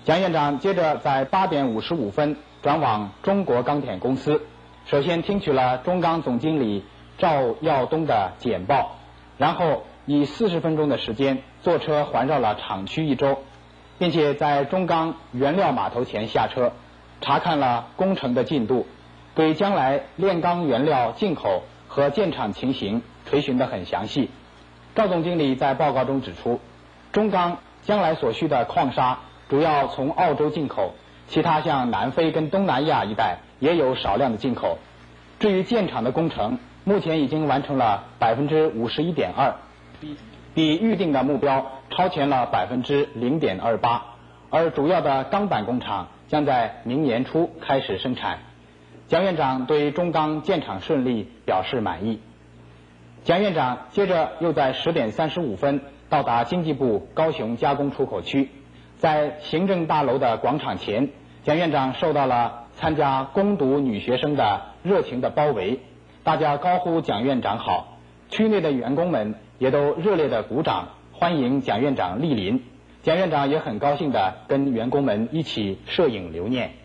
蒋院长接着在8点55分转往中国钢铁公司，首先听取了中钢总经理赵耀东的简报，然后以40分钟的时间坐车环绕了厂区1周，并且在中钢原料码头前下车，查看了工程的进度，对将来炼钢原料进口和建厂情形垂询得很详细。赵总经理在报告中指出，中钢将来所需的矿砂主要从澳洲进口，其他像南非跟东南亚一带也有少量的进口。至于建厂的工程，目前已经完成了51.2%，比预定的目标超前了0.28%，而主要的钢板工厂将在明年初开始生产。蒋院长对中钢建厂顺利表示满意。蒋院长接着又在10点35分到达经济部高雄加工出口区，在行政大楼的广场前，蒋院长受到了参加攻读女学生的热情的包围，大家高呼蒋院长好，区内的员工们也都热烈的鼓掌欢迎蒋院长莅临。蒋院长也很高兴地跟员工们一起摄影留念。